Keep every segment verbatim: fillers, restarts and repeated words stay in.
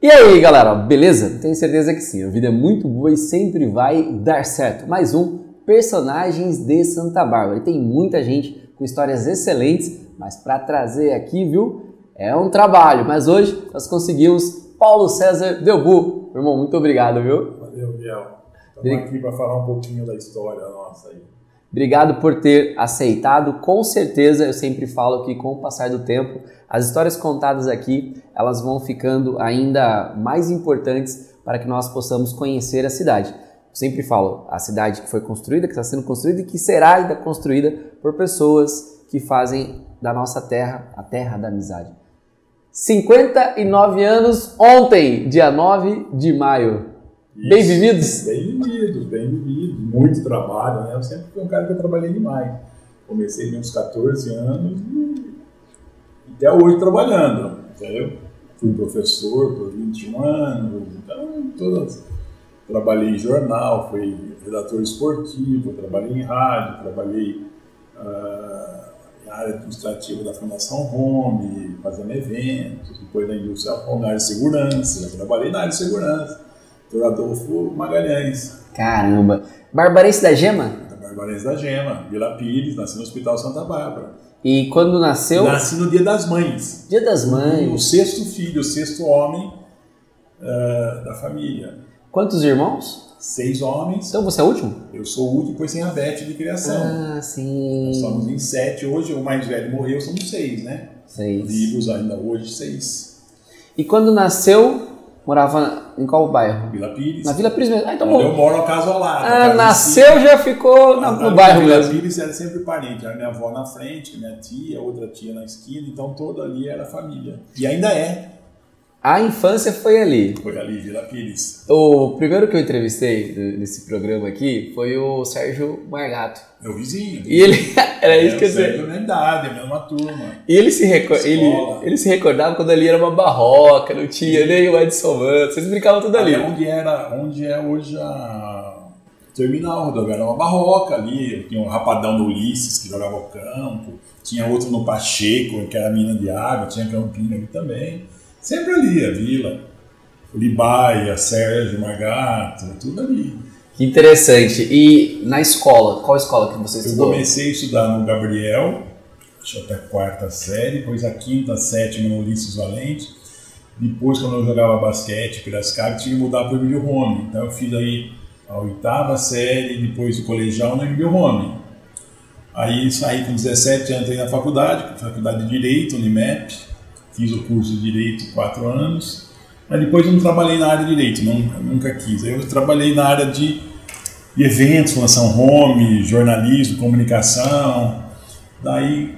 E aí, galera, beleza? Tenho certeza que sim, a vida é muito boa e sempre vai dar certo. Mais um Personagens de Santa Bárbara. E tem muita gente com histórias excelentes, mas para trazer aqui, viu, é um trabalho. Mas hoje nós conseguimos Paulo César Delbu. Meu irmão, muito obrigado, viu? Valeu, Biel. Estamos aqui para falar um pouquinho da história nossa aí. Obrigado por ter aceitado. Com certeza, eu sempre falo que com o passar do tempo, as histórias contadas aqui, elas vão ficando ainda mais importantes para que nós possamos conhecer a cidade. Eu sempre falo, a cidade que foi construída, que está sendo construída e que será ainda construída por pessoas que fazem da nossa terra a terra da amizade. cinquenta e nove anos ontem, dia nove de maio. Isso. Bem vividos? Bem vividos, bem vividos. Muito trabalho, né? Eu sempre fui um cara que eu trabalhei demais. Comecei com uns quatorze anos e até hoje trabalhando. Entendeu? Fui professor por vinte e um anos, então todas. Trabalhei em jornal, fui redator esportivo, trabalhei em rádio, trabalhei uh, na área administrativa da Fundação Home, fazendo eventos, depois da indústria na área de segurança, já trabalhei na área de segurança. Doutor Adolfo Magalhães. Caramba! Barbarense da Gema? Barbarense da Gema, Vila Pires, nasci no Hospital Santa Bárbara. E quando nasceu? Nasci no Dia das Mães. Dia das Mães. O sexto filho, o sexto homem uh, da família. Quantos irmãos? Seis homens. Então você é o último? Eu sou o último, depois tem a Beth de criação. Ah, sim. Nós somos em sete hoje, o mais velho morreu, somos seis, né? Seis. Vivos ainda hoje, seis. E quando nasceu, morava em qual bairro? Vila Pires. Na Vila Pires mesmo. Ah, então bom. bom. Eu moro na casa ao lado. Ah, nasceu, já ficou na, no bairro Vila mesmo. Vila Pires era sempre parente. Era minha avó na frente, minha tia, outra tia na esquina, então toda ali era família. E ainda é. A infância foi ali. Foi ali, Vila Pires. O primeiro que eu entrevistei nesse programa aqui foi o Sérgio Margato. Meu vizinho. E ele, era é, isso que eu sei. Da minha idade, a mesma turma. E ele se, recor ele, ele se recordava quando ali era uma barroca, não tinha nem o Edson Manto, vocês brincavam tudo ali. ali onde, era, onde é hoje a terminal rodoviária, era uma barroca ali, tinha um rapadão do Ulisses que jogava o campo, tinha outro no Pacheco, que era mina de água, tinha Campina ali também. Sempre ali, a vila, o Libaia, Sérgio Margato, tudo ali. Que interessante. E na escola, qual escola que você estudou? Eu comecei a estudar no Gabriel, acho até a quarta série, depois a quinta, sétima no Ulisses Valente. Depois, quando eu jogava basquete, Piracicaba, tinha que mudar para o Emílio Rome. Então eu fiz aí a oitava série, depois o colegial no Emílio Rome. Aí saí com dezessete anos, entrei na faculdade, faculdade de Direito, Unimep. Fiz o curso de Direito quatro anos, mas depois eu não trabalhei na área de Direito, não, nunca quis. Eu trabalhei na área de, de eventos, Fundação Home, jornalismo, comunicação. Daí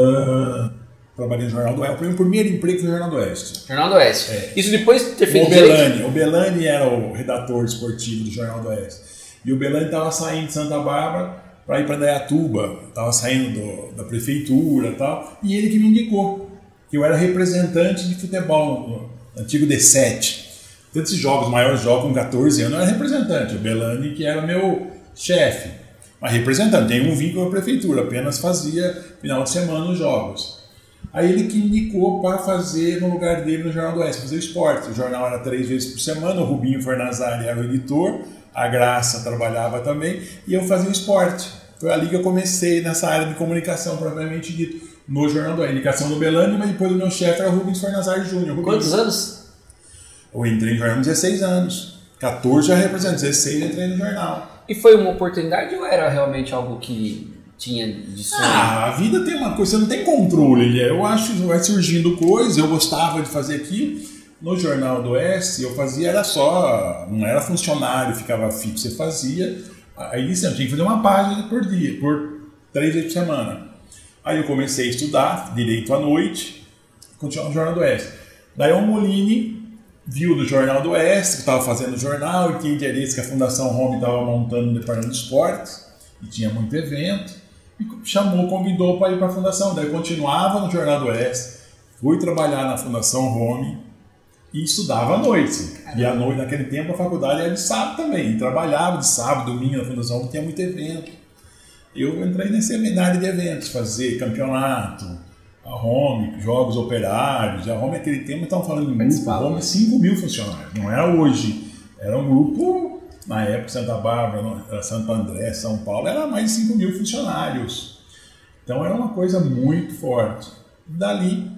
uh, trabalhei no Jornal do Oeste. O meu primeiro emprego foi no Jornal do Oeste. Jornal do Oeste. É. Isso depois de ter feito o Belani. O Belani era o redator esportivo do Jornal do Oeste. E o Belani estava saindo de Santa Bárbara para ir para Dayatuba. Estava saindo do, da prefeitura e tal. E ele que me indicou. Que eu era representante de futebol no antigo D sete. Então, esses jogos, maiores jogos, com quatorze anos, eu era representante. O Belani, que era meu chefe. Mas representante, tem um vínculo com a prefeitura, apenas fazia final de semana os jogos. Aí ele que me indicou para fazer no lugar dele no Jornal do Oeste, fazer esporte. O jornal era três vezes por semana, o Rubinho Fornazari era o editor, a Graça trabalhava também, e eu fazia esporte. Foi ali que eu comecei nessa área de comunicação, propriamente dito. No Jornal do Oeste, indicação do Belani, mas depois o meu chefe era o Rubens Fornazari Júnior. Quantos anos? Eu entrei no jornal com dezesseis anos. quatorze já represento, dezesseis entrei no jornal. E foi uma oportunidade ou era realmente algo que tinha de sonho? Ah, a vida tem uma coisa, você não tem controle. Eu acho que vai surgindo coisa, eu gostava de fazer aquilo. No Jornal do Oeste, eu fazia, era só, não era funcionário, ficava fixo, você fazia. Aí você tinha que fazer uma página por dia, por três vezes por semana. Aí eu comecei a estudar Direito à noite, continuava no Jornal do Oeste. Daí o Molini viu do Jornal do Oeste, que estava fazendo jornal, e tinha interesse que a Fundação Home estava montando um departamento de esportes, e tinha muito evento, e chamou, convidou para ir para a Fundação. Daí eu continuava no Jornal do Oeste, fui trabalhar na Fundação Home e estudava à noite. E à noite, naquele tempo, a faculdade era de sábado também, e trabalhava de sábado, domingo na Fundação Home, tinha muito evento. Eu entrei nesse seminário de eventos, fazer campeonato, A Home, Jogos Operários, a Home naquele tempo estavam falando em grupo, a Home cinco mil funcionários, não era hoje, era um grupo, na época Santa Bárbara, Santo André, São Paulo, era mais de cinco mil funcionários, então era uma coisa muito forte. Dali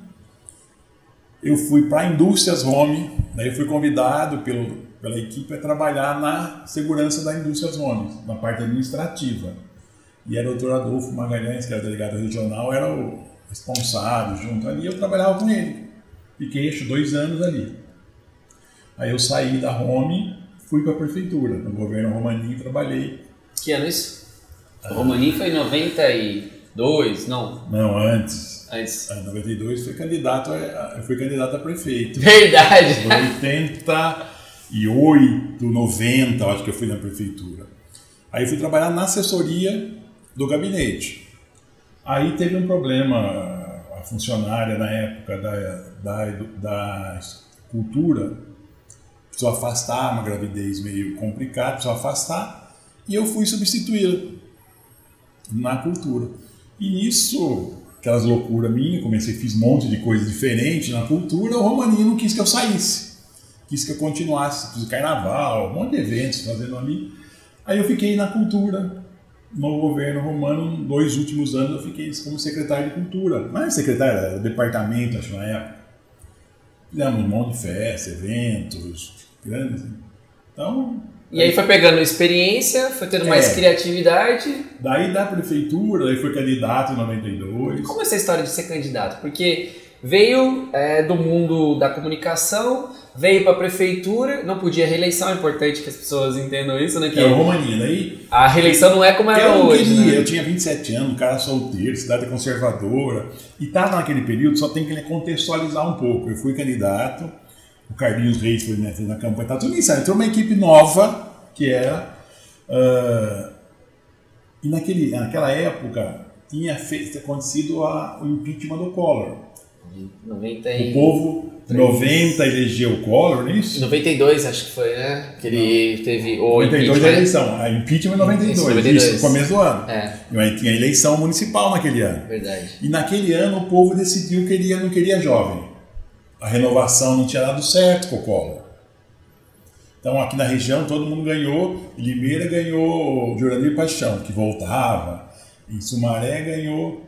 eu fui para a Indústrias Home, daí eu fui convidado pelo, pela equipe a trabalhar na segurança da Indústrias Home, na parte administrativa, e era o doutor Adolfo Magalhães, que era o delegado regional, era o responsável junto ali, eu trabalhava com ele. Fiquei acho, dois anos ali. Aí eu saí da Home, fui para a prefeitura, no governo Romaninho, trabalhei. Que ano isso? O Romaninho foi em noventa e dois, não? Não, antes. Antes. Em noventa e dois fui candidato a, eu fui candidato a prefeito. Verdade! Foi oitenta e oito, noventa, acho que eu fui na prefeitura. Aí eu fui trabalhar na assessoria do gabinete. Aí teve um problema, a funcionária na época da, da, da cultura precisou afastar, uma gravidez meio complicada, precisou afastar, e eu fui substituí-la na cultura. E nisso, aquelas loucuras minhas, comecei, fiz um monte de coisa diferente na cultura, o Romaninho não quis que eu saísse, quis que eu continuasse, fiz carnaval, um monte de eventos fazendo ali. Aí eu fiquei na cultura. No governo romano, dois últimos anos, eu fiquei como secretário de cultura. Não era secretário, era departamento, acho, na época. Fizemos um monte de festas, eventos, grandes. Então... E aí foi pegando experiência, foi tendo mais é, criatividade. Daí da prefeitura, aí foi candidato em noventa e dois. Como é essa história de ser candidato? Porque veio é, do mundo da comunicação, veio para a prefeitura, não podia reeleição, é importante que as pessoas entendam isso, né? Que é o Romaninho, daí... A reeleição não é como era eu hoje, queria, né? Eu tinha vinte e sete anos, um cara solteiro, cidade conservadora, e estava naquele período, só tem que contextualizar um pouco. Eu fui candidato, o Carlinhos Reis foi né, na campanha, tá tudo isso, entrou uma equipe nova, que era... Uh, e naquele, naquela época tinha feito, acontecido a, o impeachment do Collor. noventa e... O povo, noventa, elegeu o Collor, não é isso? noventa e dois acho que foi, né? Que ele não. teve o noventa e dois a eleição, a impeachment em noventa e dois, isso, noventa e dois. Isso, no começo do ano. É. E tinha eleição municipal naquele ano. Verdade. E naquele ano o povo decidiu que ele não queria jovem. A renovação não tinha dado certo com o Collor. Então aqui na região todo mundo ganhou, Limeira ganhou Jurandir Paixão, que voltava, em Sumaré ganhou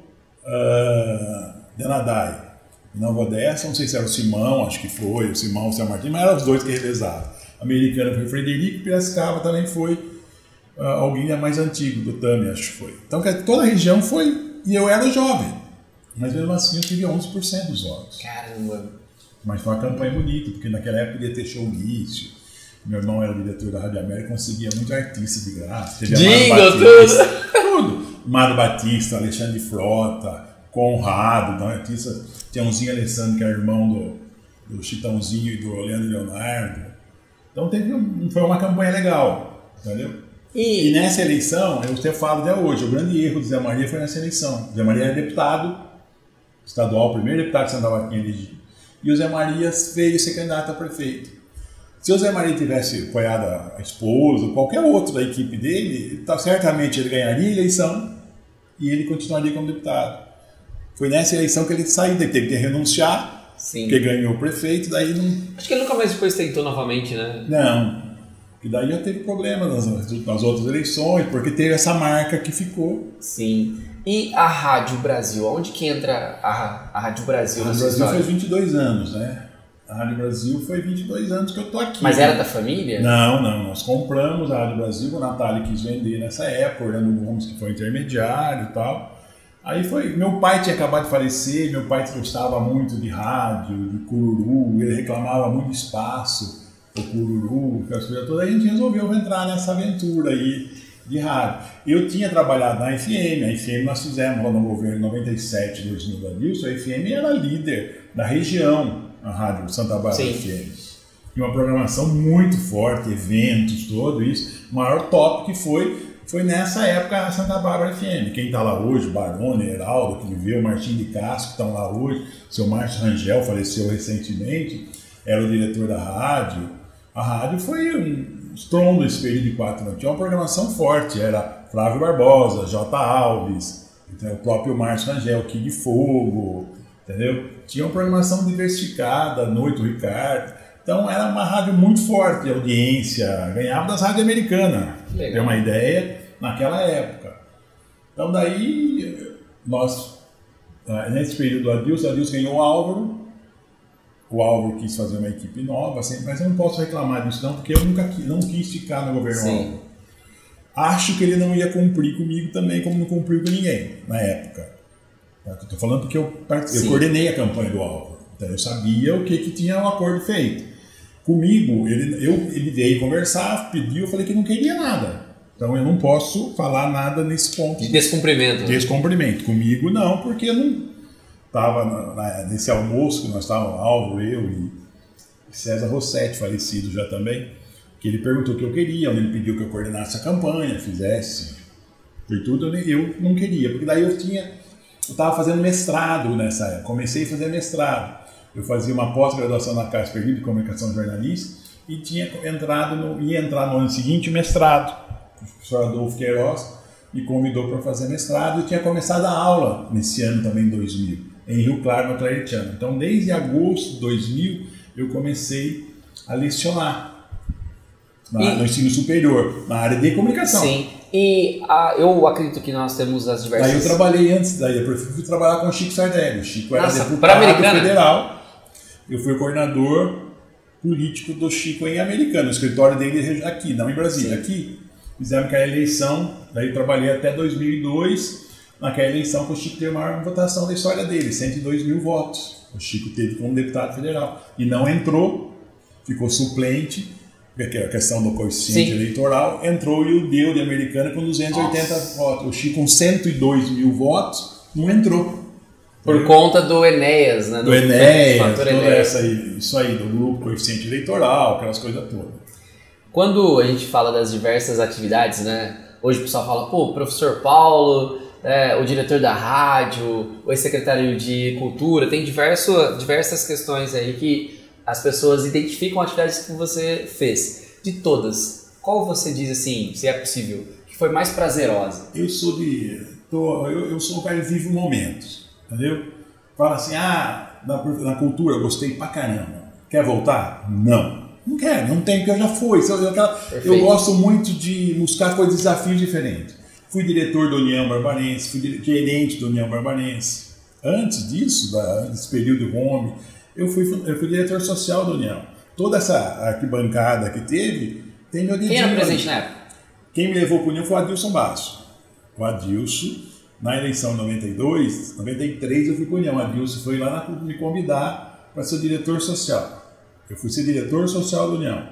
uh, Denadai. Em Nova Odessa, não sei se era o Simão, acho que foi, o Simão, o São Martins, mas eram os dois que revezavam. Americana foi Frederico, Piracicaba também foi uh, alguém mais antigo, do Tami, acho que foi. Então toda a região foi, e eu era jovem, mas mesmo assim eu tive onze por cento dos votos. Caramba! Mas foi uma campanha bonita, porque naquela época ia ter showmício. Meu irmão era diretor da Rádio América, conseguia muito artista de graça. Diga tudo! Tudo! Mário Batista, Alexandre Frota, Conrado, da artista, Tiãozinho Alessandro, que é irmão do, do Chitãozinho e do Leandro Leonardo. Então teve um, foi uma campanha legal, entendeu? E, e nessa eleição, eu até falo até hoje, o grande erro do Zé Maria foi nessa eleição. O Zé Maria era deputado estadual, o primeiro deputado de Santa Martinha elegido. E o Zé Maria veio ser candidato a prefeito. Se o Zé Maria tivesse apoiado a esposa, ou qualquer outro da equipe dele, tá, certamente ele ganharia a eleição e ele continuaria como deputado. Foi nessa eleição que ele saiu, ele teve que renunciar, Sim. porque ganhou o prefeito, daí não... Acho que ele nunca mais depois tentou novamente, né? Não, e daí já teve problema nas, nas outras eleições, porque teve essa marca que ficou. Sim. E a Rádio Brasil, onde que entra a, a Rádio Brasil? A Rádio Brasil faz vinte e dois anos, né? A Rádio Brasil foi vinte e dois anos que eu tô aqui. Mas era da família? Não, não. Nós compramos a Rádio Brasil, a Natália quis vender nessa época, Orlando Gomes que foi intermediário e tal. Aí foi... Meu pai tinha acabado de falecer, meu pai gostava muito de rádio, de cururu, ele reclamava muito de espaço, o cururu, aquelas coisas todas. Aí a gente resolveu entrar nessa aventura aí de rádio. Eu tinha trabalhado na F M, a F M nós fizemos lá no governo noventa e sete, dois mil da Nilson, a F M era líder da região. A Rádio Santa Bárbara F M. E uma programação muito forte, eventos, tudo isso. O maior top que foi, foi nessa época a Santa Bárbara F M. Quem está lá hoje, Barone, Heraldo, que viveu, Martim de Castro, que estão lá hoje, seu Márcio Rangel faleceu recentemente, era o diretor da rádio. A rádio foi um estrondo esse período de quatro anos. Tinha uma programação forte, era Flávio Barbosa, J. Alves, então, o próprio Márcio Rangel, Kid Fogo, entendeu? Tinha uma programação diversificada, Noite do Ricardo. Então era uma rádio muito forte de audiência, ganhava das rádios americanas, pra ter uma ideia, naquela época. Então daí, nós, nesse período do Adilson, o Adilson ganhou o Álvaro, o Álvaro quis fazer uma equipe nova, assim, mas eu não posso reclamar disso não, porque eu nunca quis, não quis ficar no governo Álvaro. Acho que ele não ia cumprir comigo também, como não cumpriu com ninguém, na época. Estou falando porque eu, eu coordenei a campanha do Álvaro, então eu sabia o que, que tinha um acordo feito. Comigo, ele, eu, ele veio conversar, pediu, eu falei que não queria nada. Então eu não posso falar nada nesse ponto. De descumprimento. Descumprimento. Comigo não, porque eu não estava nesse almoço que nós estávamos, Álvaro, eu e César Rossetti, falecido já também, que ele perguntou o que eu queria, ele pediu que eu coordenasse a campanha, fizesse, e tudo, eu não queria, porque daí eu tinha, eu estava fazendo mestrado nessa época, comecei a fazer mestrado. Eu fazia uma pós-graduação na Casper de Comunicação Jornalista e tinha entrado no, ia entrar no ano seguinte mestrado. O professor Adolfo Queiroz me convidou para fazer mestrado e tinha começado a aula nesse ano também, dois mil, em Rio Claro, no Claretiano. Então, desde agosto de dois mil, eu comecei a lecionar na, e, no ensino superior, na área de comunicação. Sim, e a, eu acredito que nós temos as diversas... Daí eu trabalhei antes, daí eu fui trabalhar com o Chico Sardelli. O Chico era Nossa, deputado federal. Eu fui coordenador político do Chico em Americana, o escritório dele aqui, não em Brasília, Sim. aqui. Fizemos aquela eleição, daí eu trabalhei até dois mil e dois, naquela eleição que o Chico teve a maior votação da história dele, cento e dois mil votos. O Chico teve como deputado federal. E não entrou, ficou suplente, porque a questão do coeficiente Sim. eleitoral, entrou e o deu de Americana com duzentos e oitenta Nossa. votos. O Chico com cento e dois mil votos não entrou. Por conta do Enéas, né? Do, do Enéas, toda Enéas. Essa aí, isso aí, do grupo coeficiente eleitoral, aquelas coisas todas. Quando a gente fala das diversas atividades, né? Hoje o pessoal fala, pô, professor Paulo, é, o diretor da rádio, o ex-secretário de cultura, tem diverso, diversas questões aí que as pessoas identificam atividades que você fez. De todas, qual você diz assim, se é possível, que foi mais prazerosa? Eu sou de... Tô, eu, eu sou um cara que vive momentos. Entendeu? Fala assim, ah, na, na cultura eu gostei pra caramba. Quer voltar? Não. Não quero, não tem, porque eu já fui. Eu, eu gosto muito de buscar coisas, desafios diferentes. Fui diretor da União Barbarense, fui gerente da União Barbarense. Antes disso, da, desse período de home, eu fui, eu fui diretor social da União. Toda essa arquibancada que teve, tem meu dedinho. Quem era presente na época? Quem me levou para a União foi o Adilson Basso. O Adilson... Na eleição de noventa e dois, noventa e três eu fui para a União. A Adilson foi lá na, me convidar para ser diretor social. Eu fui ser diretor social da União.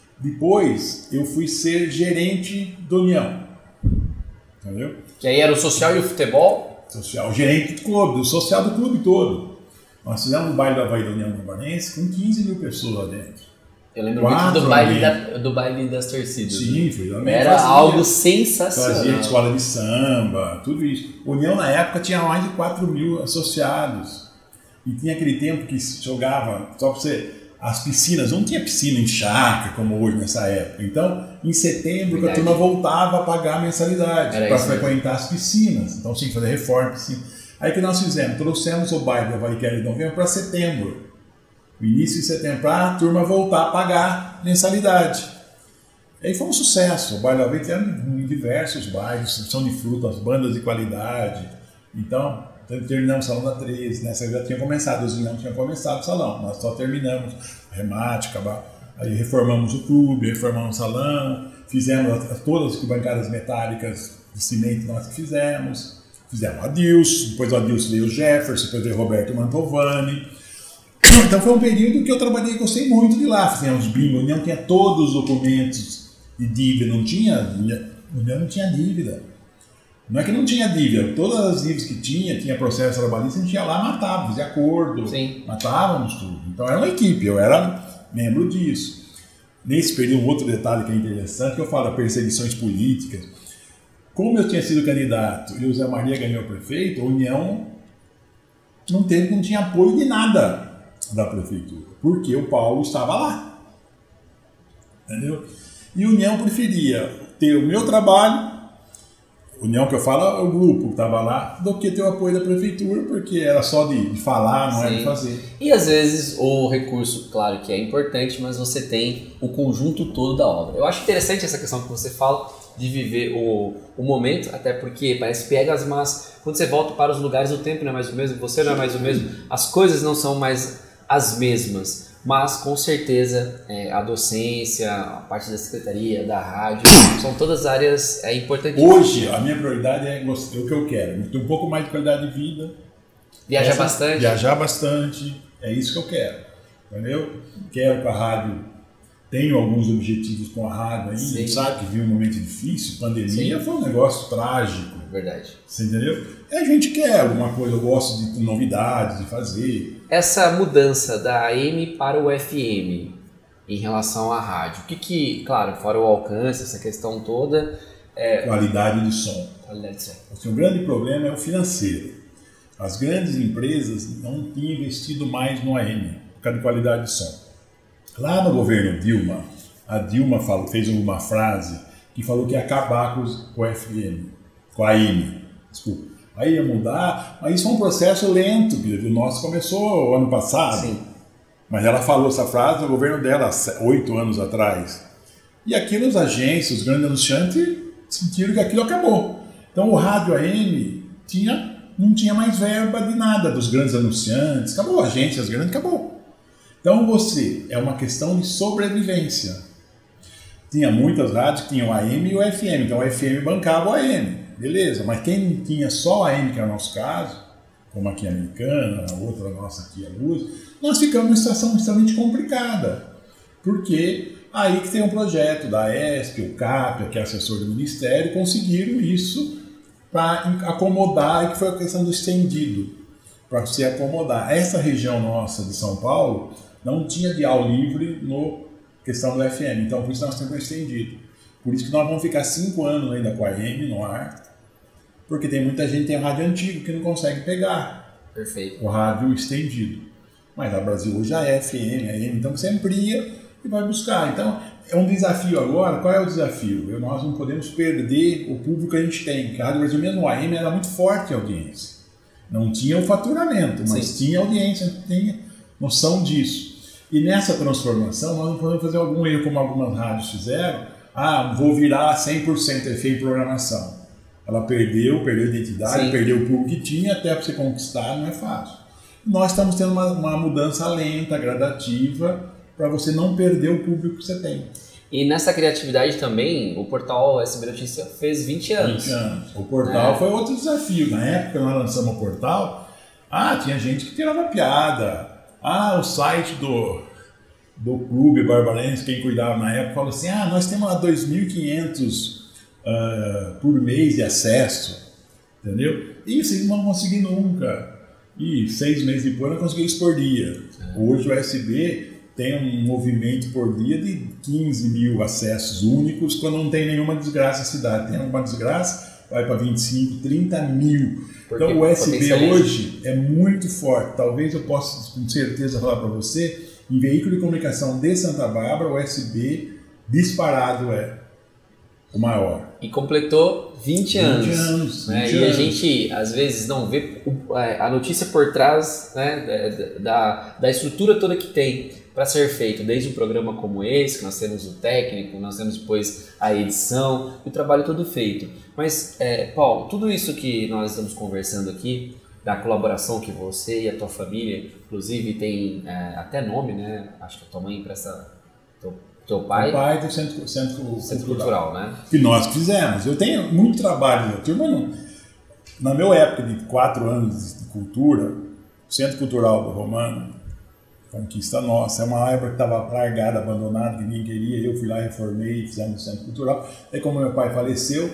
Depois eu fui ser gerente da União. Entendeu? Que aí era o social e o futebol? Social, gerente do clube, do social do clube todo. Nós fizemos um baile da Bahia da União Barbarense com quinze mil pessoas lá dentro. Eu lembro muito do baile, da, do baile das torcidas. Sim, né? foi também. Era fazia, algo sensacional. Fazia escola de samba, tudo isso. União, na época, tinha mais de quatro mil associados. E tinha aquele tempo que se jogava, só para você, as piscinas, não tinha piscina em chácara como hoje nessa época. Então, em setembro, Verdade. a turma voltava a pagar a mensalidade para frequentar as piscinas. Então, tinha que fazer reforma, piscina. Aí o que nós fizemos? Trouxemos o baile da Vai de Novembro para setembro. O início de setembro, para a turma voltar a pagar mensalidade. Aí foi um sucesso. O baile da Vai tem diversos bailes, são de frutas, bandas de qualidade. Então, terminamos o Salão da treze, nessa né? já tinha começado, os não tinham começado o salão, nós só terminamos remate, acabar. Aí reformamos o clube, reformamos o salão, fizemos todas as bancadas metálicas de cimento nós que fizemos, fizemos o Adilson, depois o Adilson veio o Jefferson, depois veio o Roberto Mantovani. Então foi um período que eu trabalhei e gostei muito de lá. Fizemos bingo, a União tinha todos os documentos de dívida, não tinha, a União não tinha dívida. Não é que não tinha dívida, todas as dívidas que tinha, tinha processo trabalhista, a gente ia lá e matava, fazia acordo, Sim. matávamos tudo. Então era uma equipe, eu era membro disso. Nesse período, um outro detalhe que é interessante, que eu falo, perseguições políticas. Como eu tinha sido candidato e o Zé Maria ganhou prefeito, a União não teve, não tinha apoio de nada da prefeitura, porque o Paulo estava lá. Entendeu? E a União preferia ter o meu trabalho, união que eu falo é o grupo que estava lá, do que ter o apoio da prefeitura, porque era só de, de falar, não Sim. era de fazer. E às vezes o recurso, claro que é importante, mas você tem o conjunto todo da obra. Eu acho interessante essa questão que você fala de viver o, o momento, até porque parece piegas, mas quando você volta para os lugares, o tempo não é mais o mesmo, você não é mais o mesmo, as coisas não são mais as mesmas. Mas, com certeza, é, a docência, a parte da secretaria, da rádio, são todas áreas é, importantes. Hoje, a minha prioridade é o que eu quero. Ter um pouco mais de qualidade de vida. Viajar essa, bastante. Viajar bastante. É isso que eu quero. Entendeu? Quero com a rádio. Tenho alguns objetivos com a rádio ainda. Sim. Sabe que viu um momento difícil. Pandemia Sim. foi um negócio trágico. Verdade. Você entendeu? E a gente quer alguma coisa. Eu gosto de novidades, de fazer. Essa mudança da A M para o F M em relação à rádio, o que que, claro, fora o alcance, essa questão toda... É... Qualidade de som. Qualidade de som. Assim, o grande problema é o financeiro. As grandes empresas não tinham investido mais no A M, por causa de qualidade de som. Lá no governo Dilma, a Dilma falou, fez uma frase que falou que ia acabar com, os, com o F M, com a A M, desculpa. Aí ia mudar, mas isso é um processo lento, o nosso começou ano passado. Sim. Mas ela falou essa frase no governo dela, oito anos atrás. E aquilo os agências, os grandes anunciantes, sentiram que aquilo acabou. Então o rádio A M tinha, não tinha mais verba de nada dos grandes anunciantes, acabou, agências grandes, acabou. Então você, é uma questão de sobrevivência. Tinha muitas rádios que tinham o A M e o F M, então o F M bancava o A M. Beleza, mas quem tinha só a A M, que é o nosso caso, como aqui a Americana, a outra nossa aqui a Luz, nós ficamos numa situação extremamente complicada. Porque aí que tem um projeto da E S P, o CAPEA, que é assessor do Ministério, conseguiram isso para acomodar, e que foi a questão do estendido, para se acomodar. Essa região nossa de São Paulo não tinha dial livre no questão do F M, então por isso nós temos estendido. Por isso que nós vamos ficar cinco anos ainda com a A M no ar, porque tem muita gente que tem o rádio antigo que não consegue pegar Perfeito. O rádio estendido. Mas a Brasil hoje já é F M, A M, então você amplia e vai buscar. Então é um desafio agora. Qual é o desafio? Eu, nós não podemos perder o público que a gente tem. Porque a Rádio Brasil, mesmo o A M, era muito forte a audiência. Não tinha o faturamento, mas Sim. tinha audiência, tinha noção disso. E nessa transformação nós não podemos fazer algum erro como algumas rádios fizeram. Ah, vou virar cem por cento F M em programação. Ela perdeu, perdeu a identidade, Sim. perdeu o público que tinha, até para você conquistar não é fácil. Nós estamos tendo uma, uma mudança lenta, gradativa, para você não perder o público que você tem. E nessa criatividade também, o portal S B Notícia fez vinte anos. vinte anos. O portal é. foi outro desafio. Na época que nós lançamos o portal, ah, tinha gente que tirava piada. Ah, o site do... do Clube Barbarense, quem cuidava na época, falou assim, ah, nós temos lá dois mil e quinhentos uh, por mês de acesso, entendeu? E vocês não vão conseguir nunca. E seis meses depois nós conseguimos isso por dia. Hoje o S B tem um movimento por dia de quinze mil acessos únicos, quando não tem nenhuma desgraça na cidade. Tem alguma desgraça, vai para vinte e cinco, trinta mil. Porque então o S B hoje é muito forte. Talvez eu possa com certeza falar para você, em veículo de comunicação de Santa Bárbara, o S B disparado é o maior. E completou vinte anos. vinte anos. Né? vinte e anos. a gente, às vezes, não vê a notícia por trás, né, da, da estrutura toda que tem para ser feito. Desde um programa como esse, que nós temos o técnico, nós temos depois a edição, e o trabalho todo feito. Mas, é, Paulo, tudo isso que nós estamos conversando aqui, da colaboração que você e a tua família, inclusive tem é, até nome, né? Acho que a tua mãe empresta teu, teu pai. O pai do Centro, centro, centro Cultural, Cultural, né? Que nós fizemos. Eu tenho muito trabalho na turma, não. Na minha época de quatro anos de cultura, o Centro Cultural do Romano, conquista nossa, é uma época que estava largada, abandonada, que ninguém queria. Eu fui lá, reformei, fizemos o Centro Cultural. Aí, como meu pai faleceu,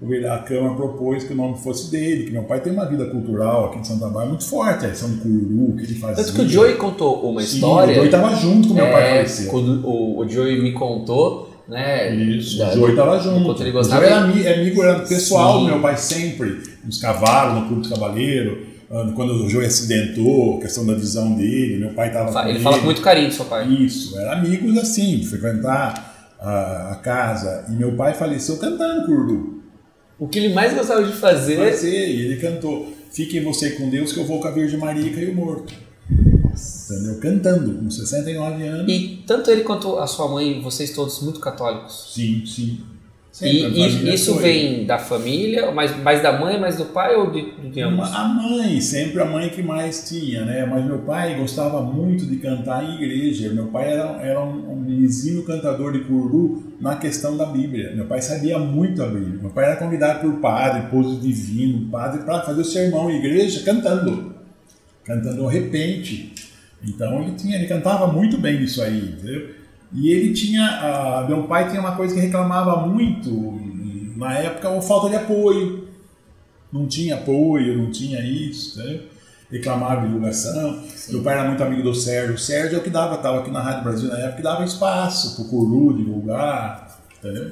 a Câmara propôs que o nome fosse dele, que meu pai tem uma vida cultural aqui em Santa Bárbara muito forte, a São Cururu, que ele fazia. Tanto que o Joey contou uma história. Sim, o Joey estava junto com meu é, pai faleceu. O, o Joey me contou, né? Isso, da, o Joey estava junto. Ele o Joey era amigo, é amigo era pessoal Sim. do meu pai sempre, nos cavalos, no Clube dos Cavaleiros, quando o Joey acidentou, questão da visão dele, meu pai estava com ele. Ele fala com muito carinho do seu pai. Isso, eram amigos assim, de frequentar a, a casa. E meu pai faleceu cantando cururu. O que ele mais gostava de fazer... Fazer, e ele cantou, fiquem você com Deus que eu vou com a Virgem Maria e caiu morto. Entendeu? Cantando, com sessenta e nove anos. E tanto ele quanto a sua mãe, vocês todos muito católicos? Sim, sim. E, e isso vem da família, mais, mais da mãe, mais do pai ou de, de ambos? A mãe, sempre a mãe que mais tinha, né? Mas meu pai gostava muito de cantar em igreja. Meu pai era, era um, um exímio cantador de cururu na questão da Bíblia. Meu pai sabia muito a Bíblia. Meu pai era convidado por padre, pouso divino, padre, para fazer o sermão em igreja cantando. Cantando ao repente. Então ele, tinha, ele cantava muito bem isso aí, entendeu? E ele tinha, uh, meu pai tinha uma coisa que reclamava muito na época, a falta de apoio. Não tinha apoio, não tinha isso, né? Reclamava de divulgação. Sim. Meu pai era muito amigo do Sérgio. O Sérgio é o que dava, estava aqui na Rádio Brasil na época, que dava espaço para o Curu divulgar, entendeu?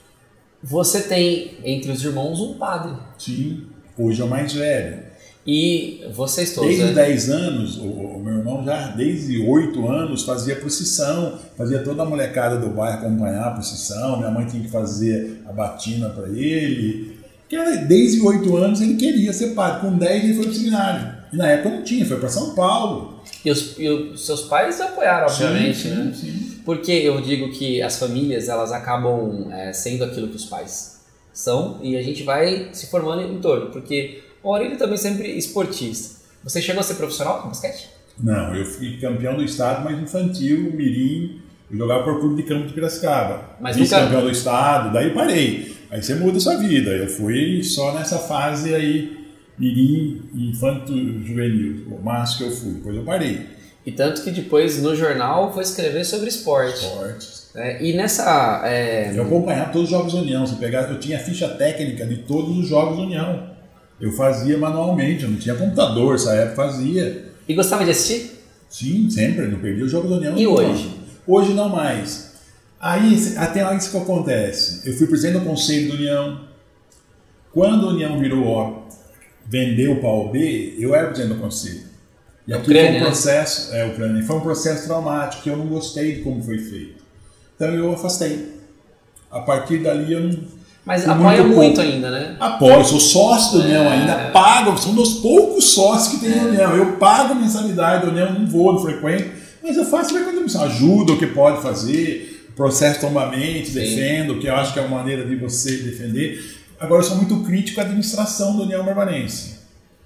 Você tem entre os irmãos um padre. Sim, hoje é o mais velho. E vocês todos... Desde né? dez anos, o, o meu irmão já desde oito anos fazia procissão, fazia toda a molecada do bairro acompanhar a procissão, minha mãe tinha que fazer a batina para ele. Desde oito anos ele queria ser padre, com dez ele foi para o seminário. E na época não tinha, foi para São Paulo. E os, e os seus pais apoiaram, obviamente, sim, né? Sim, sim. Porque eu digo que as famílias, elas acabam é, sendo aquilo que os pais são e a gente vai se formando em torno, porque... O Aurílio também sempre esportista. Você chegou a ser profissional no basquete? Não, eu fui campeão do estado, mas infantil, mirim. Eu jogava por clube de campo de Piracicaba. Mas Fiz nunca... campeão do estado, daí parei. Aí você muda a sua vida. Eu fui só nessa fase aí, mirim, infanto juvenil. O máximo que eu fui, depois eu parei. E tanto que depois no jornal foi escrever sobre esporte. Esportes. É, e nessa... É... Eu acompanhava todos os jogos da União. Você pegava, eu tinha ficha técnica de todos os jogos da União. Eu fazia manualmente, eu não tinha computador, essa época fazia. E gostava de assistir? Sim, sempre, não perdia o jogo da União. E hoje? Hoje não mais. Aí, até lá isso que acontece. Eu fui presidente do Conselho da União. Quando a União virou, ó, vendeu para a O B, eu era presidente do Conselho. E aqui Ucrânia, foi um processo, né? é, Ucrânia, foi um processo traumático, que eu não gostei de como foi feito. Então eu afastei. A partir dali eu não... Mas apoia muito, muito ainda, né? Apoio, sou sócio da União é... ainda, pago, sou um dos poucos sócios que tem na União. Eu pago a mensalidade da União, não vou, não frequento, mas eu faço minha contribuição, ajudo o que pode fazer, processo tombamento, defendo, o que eu acho que é uma maneira de você defender. Agora, eu sou muito crítico à administração da União Barbarense.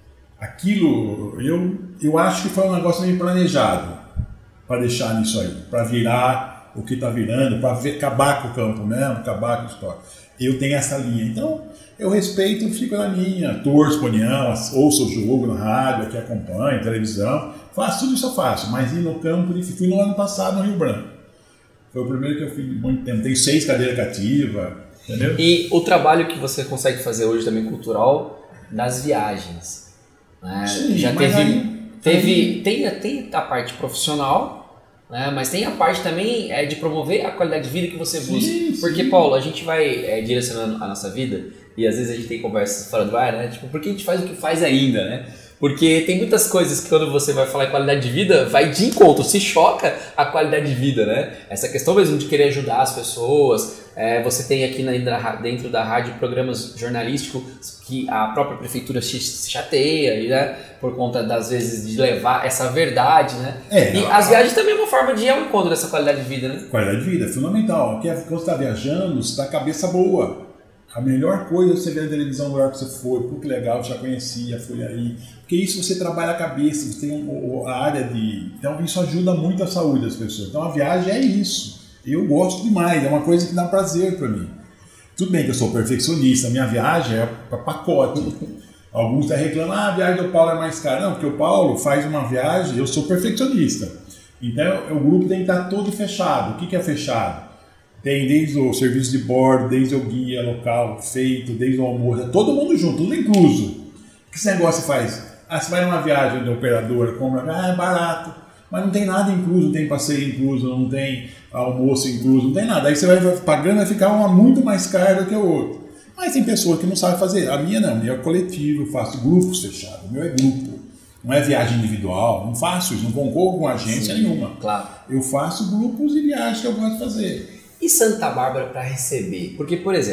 Aquilo, eu, eu acho que foi um negócio meio planejado para deixar nisso aí, para virar o que está virando, para acabar com o campo mesmo, acabar com a história. Eu tenho essa linha, então eu respeito e fico na minha, torço para a União, ouço o jogo na rádio, aqui acompanho, televisão, faço tudo isso eu faço, mas ir no campo, fui no ano passado no Rio Branco. Foi o primeiro que eu fui muito tempo, tenho seis cadeiras cativas, entendeu? E o trabalho que você consegue fazer hoje também cultural, das viagens, né? Sim, já mas teve, aí, teve aí... Tem, tem a parte profissional, né? Mas tem a parte também é, de promover a qualidade de vida que você busca. Sim, porque, sim. Paulo, a gente vai é, direcionando a nossa vida e às vezes a gente tem conversas fora do ar, né? Tipo, por que a gente faz o que faz ainda, né? Porque tem muitas coisas que quando você vai falar em qualidade de vida, vai de encontro, se choca a qualidade de vida, né? Essa questão mesmo de querer ajudar as pessoas. É, você tem aqui na, dentro da rádio programas jornalísticos que a própria prefeitura se chateia, né? Por conta das vezes de levar essa verdade, né? É, e a, as viagens também é uma forma de ir ao encontro dessa qualidade de vida, né? Qualidade de vida é fundamental. Porque quando você está viajando, você está com a cabeça boa. A melhor coisa é você ver a televisão no lugar que você foi, pô, que legal, já conhecia, fui aí. Porque isso você trabalha a cabeça, você tem um, a área de... Então isso ajuda muito a saúde das pessoas. Então a viagem é isso. Eu gosto demais, é uma coisa que dá prazer para mim. Tudo bem que eu sou perfeccionista, a minha viagem é para pacote. Alguns até reclamam, ah, a viagem do Paulo é mais cara. Não, porque o Paulo faz uma viagem, eu sou perfeccionista. Então o grupo tem que estar todo fechado. O que, que é fechado? Tem desde o serviço de bordo, desde o guia local feito, desde o almoço, todo mundo junto, tudo incluso. O que esse negócio faz? Ah, você vai numa viagem de operadora, compra, ah, é barato, mas não tem nada incluso, não tem passeio incluso, não tem almoço incluso, não tem nada. Aí você vai pagando, vai ficar uma muito mais cara do que o outro. Mas tem pessoas que não sabem fazer. A minha não, a minha é coletivo, eu faço grupos fechados, o meu é grupo. Não é viagem individual, não faço isso, não concorro com agência Sim, nenhuma. Claro. Eu faço grupos e viagens que eu gosto de fazer. E Santa Bárbara para receber? Porque, por exemplo,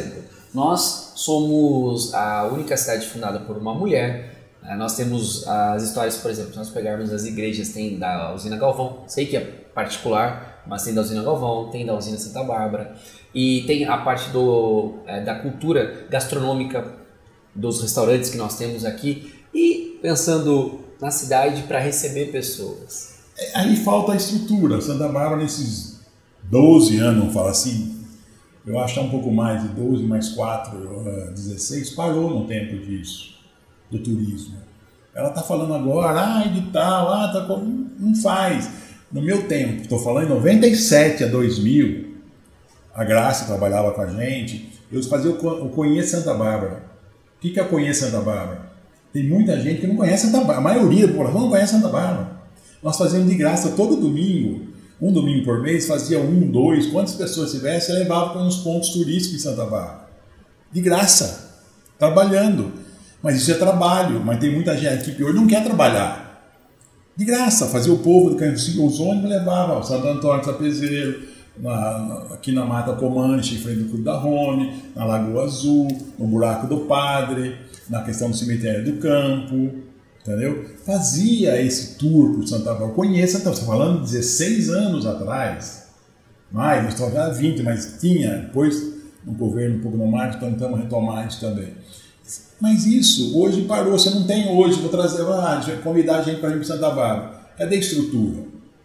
Nós somos a única cidade fundada por uma mulher. Nós temos as histórias, por exemplo, se nós pegarmos as igrejas, tem da usina Galvão, sei que é particular, mas tem da usina Galvão, tem da usina Santa Bárbara, e tem a parte do, é, da cultura gastronômica dos restaurantes que nós temos aqui, e pensando na cidade para receber pessoas. Aí falta a estrutura. Santa Bárbara, nesses doze anos, vamos falar assim, eu acho que é um pouco mais de doze mais quatro, dezesseis, parou no tempo disso, do turismo. Ela está falando agora, ah, edital, ah, tá com... não faz. No meu tempo, estou falando em noventa e sete a dois mil, a Graça trabalhava com a gente, eu fazia o Conheço Santa Bárbara. O que é o Conheço Santa Bárbara? Tem muita gente que não conhece Santa Bárbara, a maioria da população não conhece Santa Bárbara. Nós fazíamos de graça todo domingo, um domingo por mês, fazia um, dois, quantas pessoas tivesse, levava para uns pontos turísticos em Santa Bárbara. De graça, trabalhando. Mas isso é trabalho, mas tem muita gente aqui que hoje não quer trabalhar. De graça, fazia o povo do Canto os ônibus levava ao Santo Antônio Tapezeiro, na, na, aqui na Mata Comanche, em frente do Clube da Rony, na Lagoa Azul, no Buraco do Padre, na questão do Cemitério do Campo, entendeu? Fazia esse tour por Santa Bárbara. Conheça, estamos falando de dezesseis anos atrás, mais, nós estamos já vinte, mas tinha, depois no governo um pouco no mar, tentamos retomar isso também. Mas isso, hoje parou, você não tem hoje, vou trazer, ah, convidar a gente para ir para Santa Bárbara. Cadê a estrutura?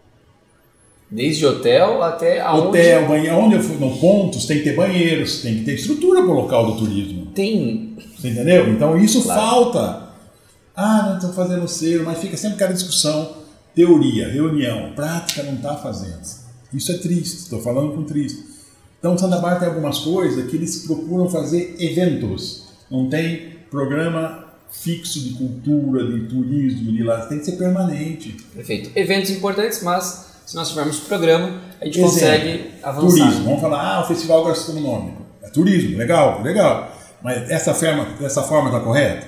Desde hotel até aonde... Hotel, banheiro, onde eu fui, no pontos, tem que ter banheiros, tem que ter estrutura para o local do turismo. Tem. Você entendeu? Então isso Claro. falta. Ah, não estou fazendo cero, mas fica sempre aquela discussão, teoria, reunião, prática não está fazendo. Isso é triste, estou falando com triste. Então Santa Bárbara tem algumas coisas que eles procuram fazer eventos, não tem programa fixo de cultura, de turismo, de lá, tem que ser permanente. Perfeito. Eventos importantes, mas se nós tivermos programa, a gente Exemplo, consegue avançar. Turismo, vamos falar, ah, o festival gastronômico. É turismo, legal, legal. Mas essa forma essa forma está correta?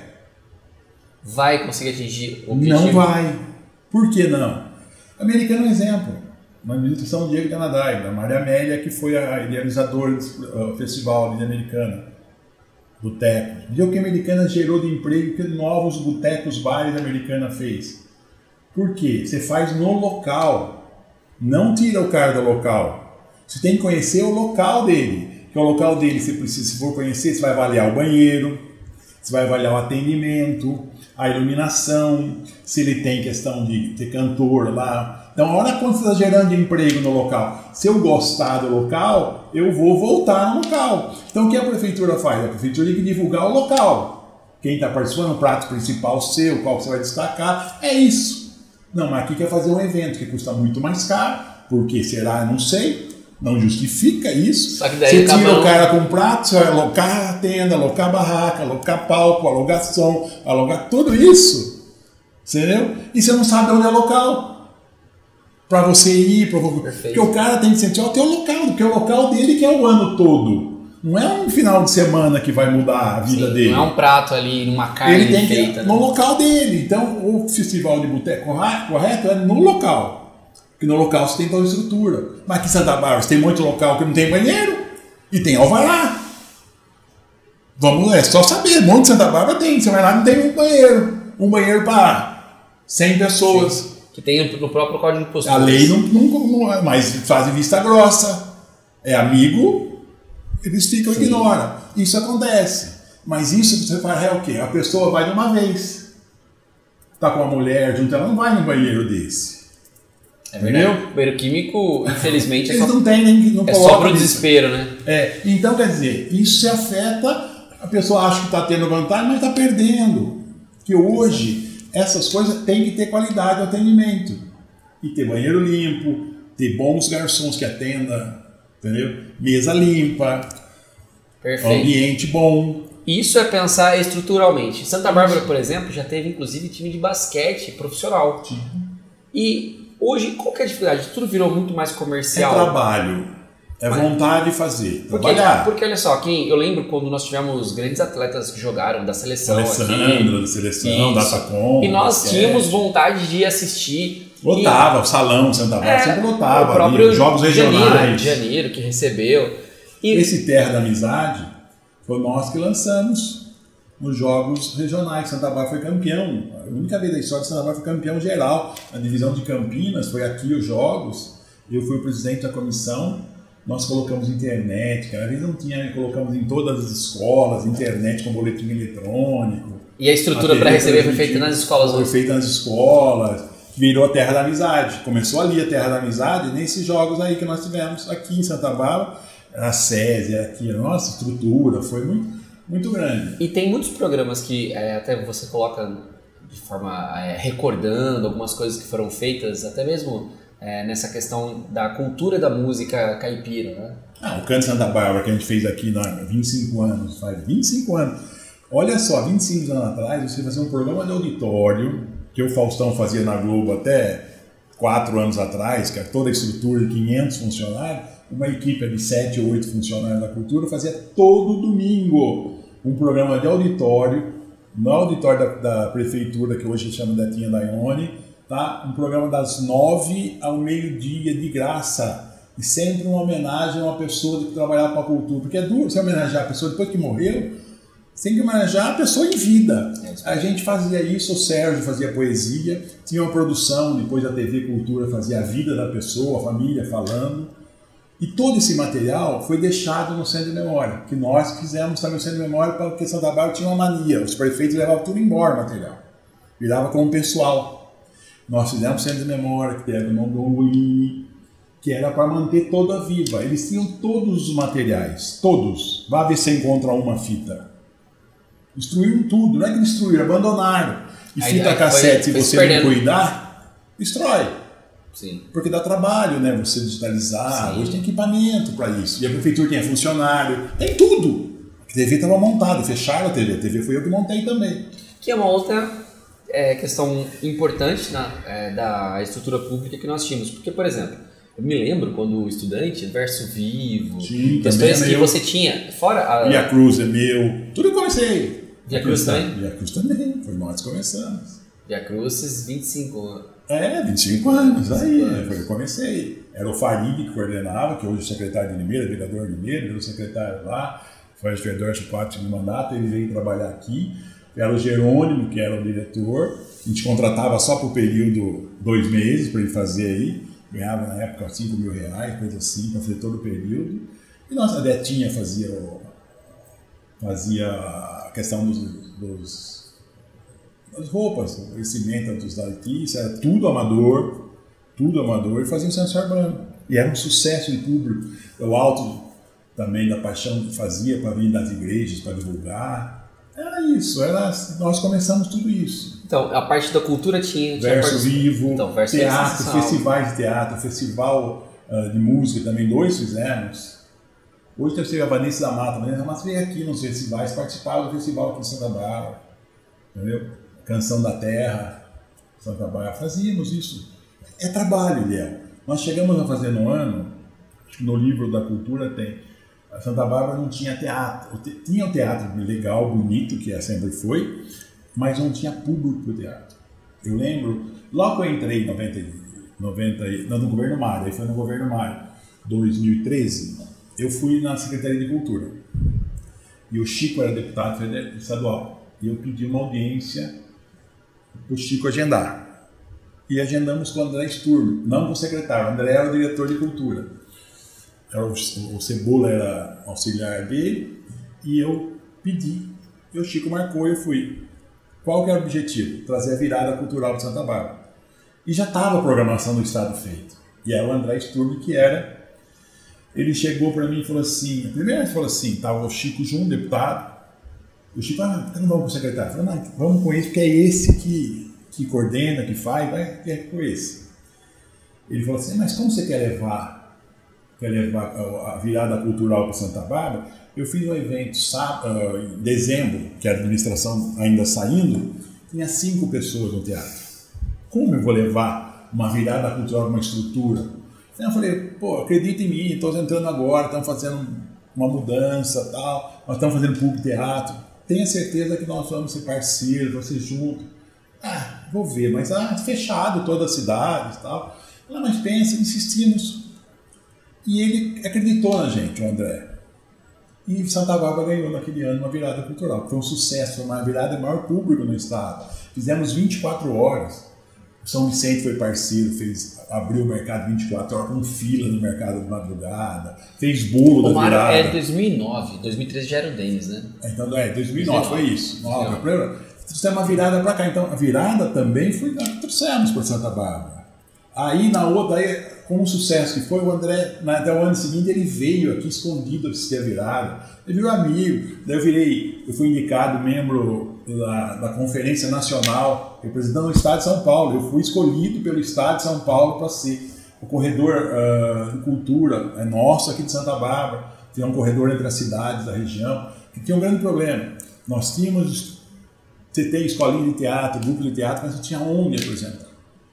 Vai conseguir atingir o objetivo? Não vai. Por que não? Americana é um exemplo. Uma ministra São Diego de Anadai, da Maria Amélia, que foi a idealizadora do festival de Americana. Boteco. Viu o que a Americana gerou de emprego, que novos botecos, bares a Americana fez. Por quê? Você faz no local. Não tira o cara do local. Você tem que conhecer o local dele. Que o local dele, você precisa, se for conhecer, você vai avaliar o banheiro, você vai avaliar o atendimento, a iluminação, se ele tem questão de ter cantor lá. Então, olha quanto você está gerando de emprego no local. Se eu gostar do local, eu vou voltar no local. Então, o que a prefeitura faz? A prefeitura tem que divulgar o local. Quem está participando, o prato principal seu, qual você vai destacar, é isso. Não, mas aqui quer fazer um evento que custa muito mais caro, porque será, não sei, não justifica isso. Só que daí você tira acaba... o cara com prato, você vai alocar a tenda, alocar a barraca, alocar palco, alugar som, alugar tudo isso. Entendeu? E você não sabe onde é o local. Para você ir, pra... porque o cara tem que sentir o teu local, porque é o local dele que é o ano todo. Não é um final de semana que vai mudar a vida Sim, dele. Não é um prato ali, numa carne Ele tem que feita. ir no né? local dele. Então, o festival de boteco correto é no local. Porque no local você tem toda a estrutura. Mas aqui em Santa Bárbara você tem muito local que não tem banheiro e tem alvará. Vamos, é só saber. Um monte de Santa Bárbara tem. Você vai lá e não tem um banheiro. Um banheiro para cem pessoas. Sim. Que tem no próprio Código de Posturas. A lei não, não, não, mas fazem vista grossa. É amigo, eles ficam e ignoram. Isso acontece. Mas isso você faz é o quê? A pessoa vai de uma vez. Está com uma mulher junto, ela não vai num banheiro desse. É verdade. O banheiro químico, infelizmente, é Eles só, não tem nem não é só pro desespero, né? É, então quer dizer, isso se afeta, a pessoa acha que está tendo vantagem, mas está perdendo. Que hoje essas coisas têm que ter qualidade de atendimento. E ter banheiro limpo, ter bons garçons que atendam, entendeu? Mesa limpa, Perfeito. Ambiente bom. Isso é pensar estruturalmente. Santa Bárbara, por exemplo, já teve inclusive time de basquete profissional. Sim. E hoje, qual que é a dificuldade? Tudo virou muito mais É comercial. trabalho, é Mas- vontade de fazer, Porque, trabalhar. porque olha só, quem, eu lembro quando nós tivemos grandes atletas que jogaram da seleção Alessandra, aqui, da seleção, da Isso. Tacom. e nós basquete. tínhamos vontade de assistir. Lotava, o salão Santa Bárbara É, sempre lotava. o próprio ali, jogos Janeiro, regionais. Janeiro que recebeu. E Esse Terra da Amizade Foi nós que lançamos nos jogos regionais. Santa Bárbara foi campeão. A única vez da história de Santa Bárbara foi campeão geral. Na divisão de Campinas, foi aqui os jogos. Eu fui o presidente da comissão. Nós colocamos internet, cada vez não tinha, colocamos em todas as escolas, internet com boletim eletrônico. E a estrutura para receber foi feita nas escolas? Foi feita nas escolas, virou a Terra da Amizade. Começou ali a Terra da Amizade, nesses jogos aí que nós tivemos aqui em Santa Bárbara, a SESI, aqui, a nossa estrutura, foi muito, muito grande. E tem muitos programas que é, até você coloca de forma é, recordando algumas coisas que foram feitas, até mesmo é, nessa questão da cultura da música caipira, né? Ah, o Canto Santa Bárbara que a gente fez aqui há vinte e cinco anos, faz vinte e cinco anos. Olha só, vinte e cinco anos atrás, você fazia um programa de auditório, que o Faustão fazia na Globo até quatro anos atrás, que era toda a estrutura de quinhentos funcionários, uma equipe de sete ou oito funcionários da cultura fazia todo domingo um programa de auditório, no auditório da, da prefeitura, que hoje chama da Tinha da Ione, tá? Um programa das nove ao meio-dia de graça, e sempre uma homenagem a uma pessoa que trabalhava para a cultura, porque é duro você homenagear a pessoa depois que morreu, você tem que homenagear a pessoa em vida. A gente fazia isso, o Sérgio fazia poesia, tinha uma produção, depois da T V Cultura fazia a vida da pessoa, a família falando. E todo esse material foi deixado no Centro de Memória, que nós fizemos também no Centro de Memória, porque Santa Bárbara tinha uma mania, os prefeitos levavam tudo embora o material, virava como pessoal. Nós fizemos Centro de Memória, que era o nome do Ongolini, que era para manter toda viva. Eles tinham todos os materiais, todos. Vá ver se você encontra uma fita. Destruíram tudo, não é que destruíram, abandonaram. E aí, fita aí, cassete, foi, se você perdendo. Não cuidar, destrói. Sim. Porque dá trabalho, né? Você digitalizar, sim. Hoje tem equipamento para isso. E a prefeitura tem funcionário, tem tudo. A T V estava montada, fecharam a T V. A T V foi eu que montei também. Que é uma outra é, questão importante na, é, da estrutura pública que nós tínhamos. Porque, por exemplo, eu me lembro quando estudante, Verso Vivo, sim, questões é que você tinha, fora a... Via Cruz é meu, tudo eu comecei. Via Cruz também? Via Cruz também, foi nós que começamos. Via Cruz, vinte e cinco anos. É, vinte e cinco anos, aí, anos. Foi eu comecei. Era o Farid que coordenava, que hoje é o secretário de Limeira, vereador de Limeira, era o secretário lá, foi o vereador de quatro de mandato, ele veio trabalhar aqui. Era o Jerônimo, que era o diretor, a gente contratava só por período dois meses para ele fazer aí. Ganhava na época cinco mil reais, coisa assim, para fazer todo o período. E nossa Betinha fazia, fazia a questão dos, dos, das roupas, o vestimenta dos artistas, era tudo amador, tudo amador, e fazia o Centro Urbano. E era um sucesso de público. O Alto também da Paixão que fazia para vir das igrejas, para divulgar. Era isso, era, nós começamos tudo isso. Então, a parte da cultura tinha... tinha Verso parte... Vivo, então, verso teatro, festivais de teatro, festival uh, de música também, dois fizemos. Hoje teve a Vanessa da Mata, a Vanessa da Mata veio aqui nos festivais, participava do festival aqui em Santa Bárbara, entendeu? Canção da Terra, Santa Bárbara, fazíamos isso. É trabalho, Léo. Nós chegamos a fazer no ano, acho que no livro da cultura tem, a Santa Bárbara não tinha teatro, tinha um teatro legal, bonito, que sempre foi, mas não tinha público para o teatro. Eu lembro, logo que eu entrei em noventa, noventa, não, no governo Mário, aí foi no governo Mário, dois mil e treze, eu fui na Secretaria de Cultura. E o Chico era deputado estadual. E eu pedi uma audiência para o Chico agendar. E agendamos com o André Sturm, não com o secretário, o André era o diretor de cultura. Era o, o Cebola era auxiliar dele, e eu pedi. E o Chico marcou e eu fui. Qual que era o objetivo? Trazer a virada cultural de Santa Bárbara. E já estava a programação do Estado feita. E era o André Sturm que era. Ele chegou para mim e falou assim, primeiro ele falou assim, estava o Chico junto, deputado. O Chico, ah, por que não vamos com o secretário? Eu falei, não, vamos com esse, porque é esse que, que coordena, que faz, vai é com esse. Ele falou assim, mas como você quer levar, quer levar a virada cultural para Santa Bárbara? Eu fiz um evento sábado, em dezembro, que a administração ainda saindo, tinha cinco pessoas no teatro. Como eu vou levar uma virada cultural para uma estrutura? Então eu falei, pô, acredita em mim, estou entrando agora, estamos fazendo uma mudança, tal, nós estamos fazendo público teatro, tenha certeza que nós vamos ser parceiros, vamos ser juntos. Ah, vou ver, mas ah, fechado toda a cidade e tal. Ah, mas pensa, insistimos. E ele acreditou na gente, o André. E Santa Bárbara ganhou naquele ano uma virada cultural. Foi um sucesso, foi uma virada de maior público no estado. Fizemos vinte e quatro horas. São Vicente foi parceiro, fez, abriu o mercado vinte e quatro horas com fila no mercado de madrugada, fez bolo o da virada. É dois mil e nove, dois mil e treze já era o Denis, né? Então, é, dois mil e nove foi isso. Trouxemos uma virada para cá. Então, a virada também foi que trouxemos para Santa Bárbara. Aí, na outra, aí, com o sucesso que foi, o André, até o ano seguinte, ele veio aqui escondido assistir a virada. Ele virou amigo. Daí eu virei, eu fui indicado membro da, da Conferência Nacional, representando o Estado de São Paulo. Eu fui escolhido pelo Estado de São Paulo para ser o corredor uh, de cultura, é nosso aqui de Santa Bárbara. Tem um corredor entre as cidades da região, que tinha um grande problema. Nós tínhamos, você tem escolinha de teatro, grupo de teatro, mas não tinha onde apresentar.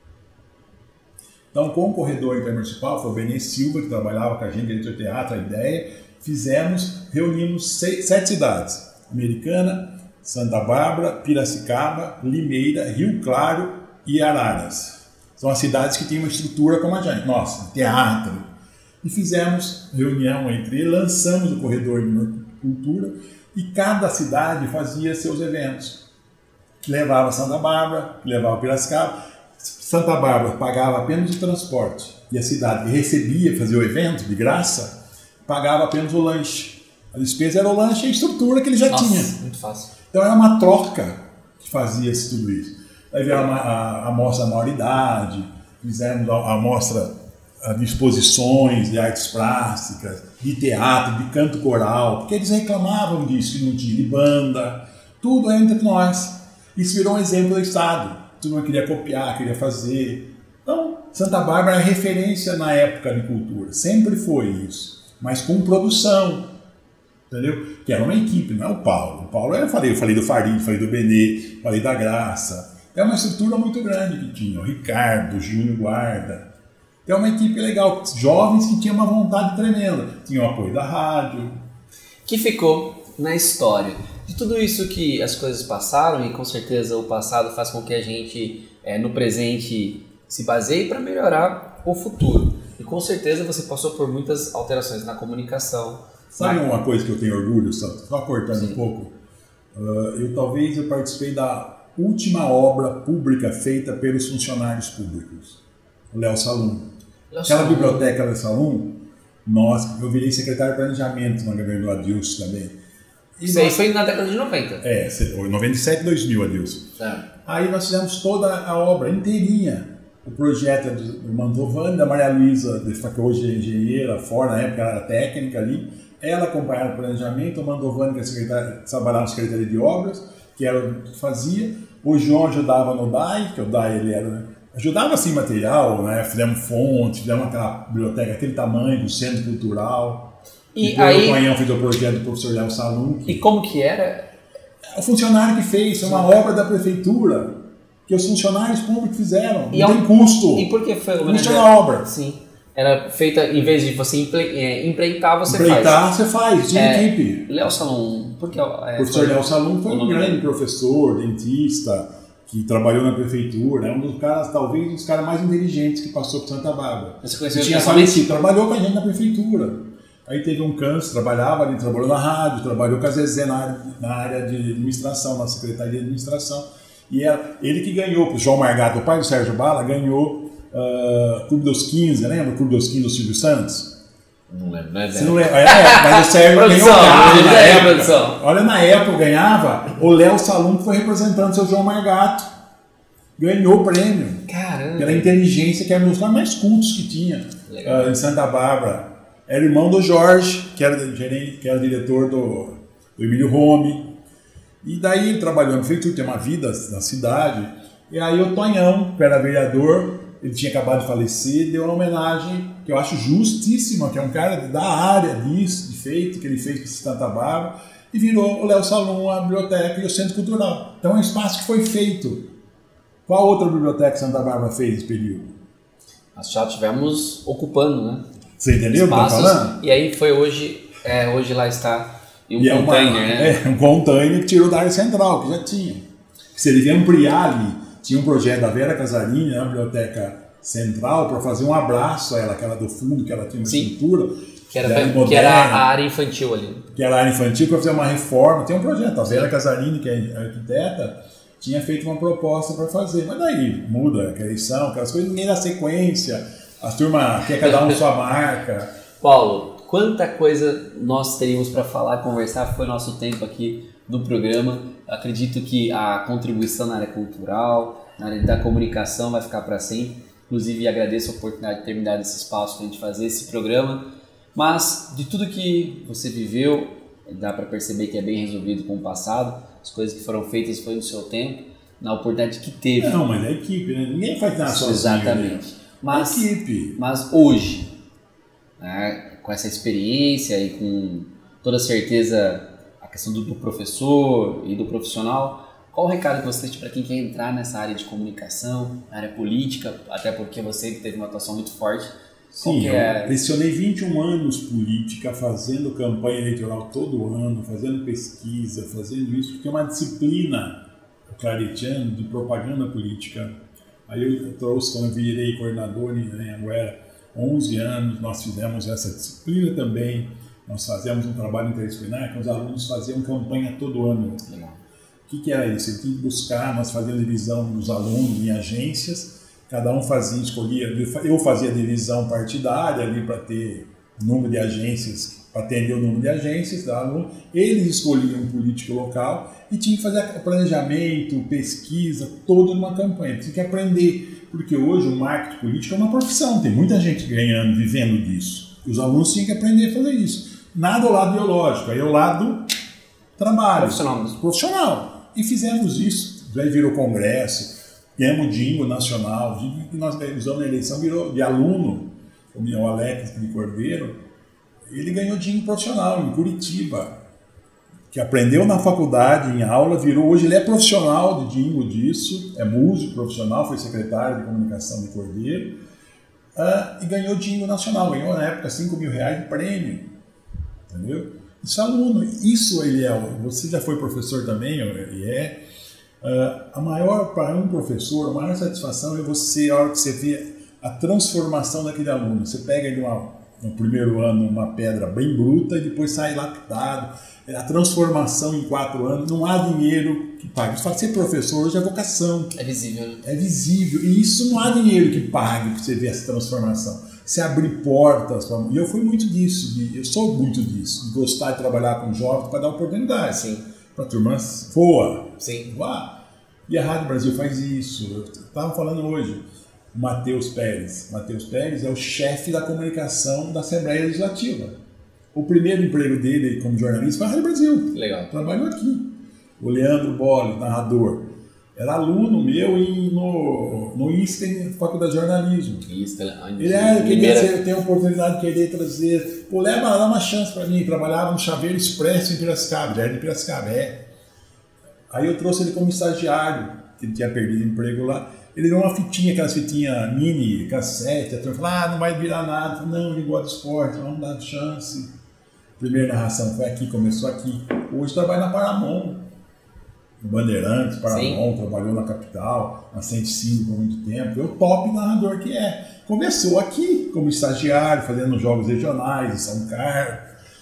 Então, com o corredor intermunicipal, foi o Benê Silva, que trabalhava com a gente dentro do teatro, a ideia, fizemos, reunimos seis, sete cidades: Americana, Santa Bárbara, Piracicaba, Limeira, Rio Claro e Araras. São as cidades que têm uma estrutura como a gente, nossa, teatro. E fizemos reunião entre eles, lançamos o corredor de cultura e cada cidade fazia seus eventos. Levava Santa Bárbara, levava Piracicaba. Santa Bárbara pagava apenas o transporte e a cidade que recebia, fazia o evento de graça, pagava apenas o lanche. A despesa era o lanche e a estrutura que ele já Nossa, tinha. Muito fácil. Então era uma troca que fazia-se tudo isso. Aí veio a, a, a mostra da maioridade, fizemos a, a mostra de exposições de artes plásticas, de teatro, de canto coral, porque eles reclamavam disso, que não tinha de banda, tudo é entre nós. Isso virou um exemplo do Estado. Todo mundo queria copiar, queria fazer. Então, Santa Bárbara é referência na época de cultura, sempre foi isso, mas com produção, entendeu? Que era uma equipe, não é o Paulo. O Paulo, eu falei, eu falei do Farid, falei do Benê, falei da Graça. É uma estrutura muito grande que tinha, o Ricardo, o Júnior Guarda. É uma equipe legal, jovens que tinham uma vontade tremenda, tinham o apoio da rádio. Que ficou na história. De tudo isso que as coisas passaram, e com certeza o passado faz com que a gente, é, no presente, se baseie para melhorar o futuro. E com certeza você passou por muitas alterações na comunicação. Sabe na... uma coisa que eu tenho orgulho, só, só cortando Sim. um pouco? Uh, eu talvez eu participei da última obra pública feita pelos funcionários públicos, o Léo Salum. Léo Aquela Salum. Biblioteca Léo Salum, nós, eu virei secretário de planejamento no governo do Adilson também. Isso aí foi na década de noventa. É, noventa e sete, dois mil, Adilson. É. Aí nós fizemos toda a obra inteirinha. O projeto é do Mantovani, da Maria Luísa, que hoje é engenheira, fora, na época ela era técnica ali. Ela acompanhava o planejamento, o Mantovani, que é secretário, trabalhava na Secretaria de Obras, que era o que fazia. O João ajudava no D A I, que o D A I ele era, né? Ajudava assim material, né? Fizemos fonte, fizemos aquela biblioteca, aquele tamanho, do centro cultural. E Depois aí, o Tonhão fez o projeto do professor Léo Salum. E como que era? O funcionário que fez, foi uma obra da prefeitura que os funcionários públicos fizeram, e não tem custo. E por que foi o custo da obra? Sim. Era feita, em vez de você empreitar, você empreitar, faz. você faz, de é, equipe. Léo Salum, por que é, o professor Léo Salum foi um grande dele? professor, dentista, que trabalhou na prefeitura, é um dos caras, talvez, um dos caras mais inteligentes que passou por Santa Bárbara. Você conheceu tinha falecido, trabalhou com a gente na prefeitura. Aí teve um câncer, trabalhava ali, trabalhou na rádio, trabalhou com a Zezé na área, na área de administração, na Secretaria de Administração. E era ele que ganhou, o João Margato, o pai do Sérgio Bala, ganhou uh, Clube dos quinze, lembra o Clube dos quinze do Silvio Santos? Não lembro, não é Você não lembra? É, mas o Sérgio ganhou carro na é, época. produção. Olha, na época ganhava, o Léo Salum, que foi representando o seu João Margato. Ganhou o prêmio. Caramba. Pela inteligência, que era um dos caras mais cultos que tinha uh, em Santa Bárbara. Era irmão do Jorge, que era, gerente, que era diretor do, do Emílio Rome. E daí ele trabalhou no prefeitura, tem uma vida na cidade. E aí o Tonhão, que era vereador, ele tinha acabado de falecer, deu uma homenagem que eu acho justíssima, que é um cara da área disso, de feito, que ele fez para Santa Bárbara, e virou o Léo Salum, a biblioteca e o Centro Cultural. Então é um espaço que foi feito. Qual outra biblioteca Santa Bárbara fez nesse período? Nós já estivemos ocupando, né? Você entendeu o que eu tô falando? E aí foi hoje, é, hoje lá está um e container, é uma, né? É, um container que tirou da área central, que já tinha. Se ele vier ampliar ali, tinha um projeto da Vera Casarini, na biblioteca central, para fazer um abraço a ela, aquela do fundo, que ela tinha uma Sim. estrutura. Que era, que era a área infantil ali. Que era a área infantil, para fazer uma reforma. Tem um projeto. A Vera Casarini, que é arquiteta, tinha feito uma proposta para fazer. Mas daí muda a eleição, aquelas coisas, ninguém dá sequência. As turmas quer cada um sua marca. Paulo, quanta coisa nós teríamos para falar, conversar, foi nosso tempo aqui no programa. Acredito que a contribuição na área cultural, na área da comunicação vai ficar para sempre. Inclusive, agradeço a oportunidade de ter me dado esse espaço para a gente fazer esse programa. Mas, de tudo que você viveu, dá para perceber que é bem resolvido com o passado. As coisas que foram feitas foi no seu tempo, na oportunidade que teve. Não, mas é equipe, né? Ninguém faz nada sozinho. Exatamente. Mas, é equipe. Mas hoje, né, com essa experiência e com toda certeza a questão do, do professor e do profissional, qual o recado que você tem para quem quer entrar nessa área de comunicação, na área política, até porque você teve uma atuação muito forte? Sim, é... eu lecionei vinte e um anos política, fazendo campanha eleitoral todo ano, fazendo pesquisa, fazendo isso, porque é uma disciplina claretiana de propaganda política. Aí eu trouxe, quando eu virei coordenador em Anhanguera, onze anos, nós fizemos essa disciplina também, nós fazemos um trabalho interdisciplinar, que os alunos faziam campanha todo ano. Legal. O que, que era isso? Eu tinha que buscar, nós fazíamos divisão dos alunos em agências, cada um fazia, escolhia, eu fazia divisão partidária ali para ter número de agências, para atender o número de agências da aluno, eles escolhiam um político local e tinha que fazer planejamento, pesquisa, toda uma campanha, tinha que aprender, porque hoje o marketing político é uma profissão, tem muita gente ganhando, vivendo disso, os alunos tinham que aprender a fazer isso, nada ao lado ideológico, aí é o lado trabalho, profissional, profissional, e fizemos isso, aí virou congresso, ganhamos o dingo nacional, o dingo que nós usamos na eleição virou de aluno, o Alex de Cordeiro, ele ganhou dingo profissional em Curitiba, que aprendeu na faculdade, em aula, virou, hoje ele é profissional de dingo disso, é músico profissional, foi secretário de comunicação de Cordeiro, uh, e ganhou dingo nacional, ganhou na época cinco mil reais de prêmio, entendeu? Isso é aluno, isso ele é, você já foi professor também, ele é, Uh, a maior, para um professor, a maior satisfação é você, a hora que você vê a transformação daquele aluno. Você pega ele uma, no primeiro ano uma pedra bem bruta e depois sai lapidado. A transformação em quatro anos, não há dinheiro que pague. Você fala, ser professor hoje é vocação. É visível. É visível. E isso não há dinheiro que pague para você ver essa transformação. Você abrir portas. Pra... E eu fui muito disso, de... eu sou muito disso, de gostar de trabalhar com jovens para dar oportunidade. Sim. Para a turma voa. Sim. Voa. E a Rádio Brasil faz isso. Eu estava falando hoje, o Matheus Pérez. Matheus Pérez é o chefe da comunicação da Assembleia Legislativa. O primeiro emprego dele como jornalista foi a Rádio Brasil. Legal. Trabalhou aqui. O Leandro Bolle, narrador, era aluno meu e no, no I S T E, Faculdade de Jornalismo. Isso, ele é, queria ser, ter a oportunidade de querer trazer. Pô, leva, dá uma chance para mim. Trabalhava no Chaveiro Expresso em Piracicaba, já era de Piracicaba, é. Aí eu trouxe ele como estagiário, que ele tinha perdido emprego lá. Ele deu uma fitinha, aquelas fitinhas mini, cassete. A turma falou, ah, não vai virar nada. Falei, não, ele gosta de esporte, vamos dar chance. Primeira narração foi aqui, começou aqui. Hoje trabalha na Paramount. No Bandeirantes, Paramount, trabalhou na Capital, na cento e cinco por muito tempo. É o top narrador que é. Começou aqui como estagiário, fazendo jogos regionais, em São Carlos,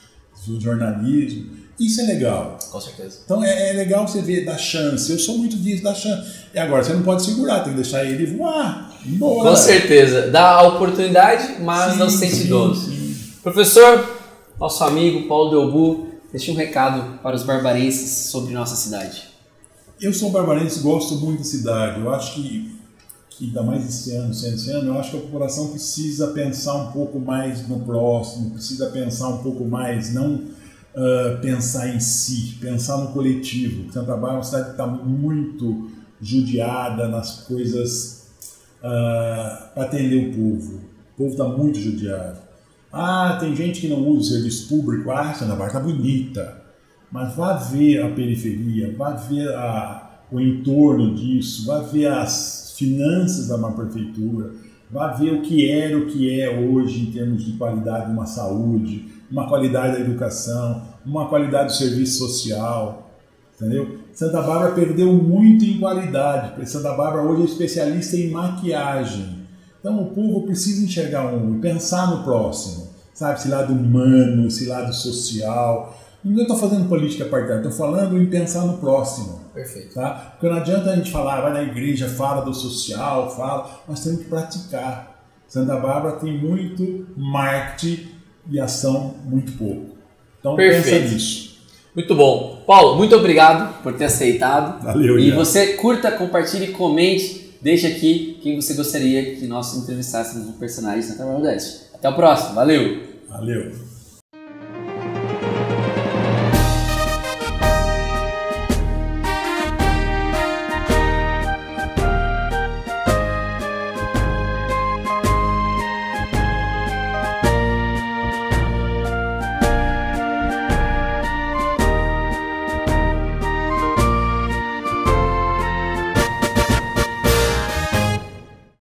jornalismo. Isso é legal. Com certeza. Então é, é legal você ver, dar chance. Eu sou muito disso, dar chance. E agora você não pode segurar, tem que deixar ele voar, embora. Com certeza. Dá a oportunidade, mas sim, não se sente dono. Professor, nosso amigo Paulo Delbu, deixe um recado para os barbarenses sobre nossa cidade. Eu sou barbarense, gosto muito da cidade. Eu acho que, que ainda mais esse ano, sendo esse ano, eu acho que a população precisa pensar um pouco mais no próximo, precisa pensar um pouco mais, não uh, pensar em si, pensar no coletivo. Santa Bárbara é uma cidade que está muito judiada nas coisas uh, para atender o povo. O povo está muito judiado. Ah, tem gente que não usa o serviço público, ah, Santa Bárbara está bonita. Mas vá ver a periferia, vá ver a, o entorno disso, vá ver as finanças da uma prefeitura, vá ver o que era, o que é hoje em termos de qualidade de uma saúde, uma qualidade da educação, uma qualidade do serviço social, entendeu? Santa Bárbara perdeu muito em qualidade, porque Santa Bárbara hoje é especialista em maquiagem. Então o povo precisa enxergar um e pensar no próximo. sabe? Esse lado humano, esse lado social. Não estou fazendo política partidária, estou falando em pensar no próximo. Perfeito. Tá? Porque não adianta a gente falar, vai na igreja, fala do social, fala, nós temos que praticar. Santa Bárbara tem muito marketing e ação muito pouco. Então Perfeito. pensa nisso. Muito bom. Paulo, muito obrigado por ter aceitado. Valeu, E já. você curta, compartilhe, comente, deixe aqui quem você gostaria que nós entrevistássemos um personagem de Santa Bárbara do Oeste. Até o próximo. Valeu! Valeu!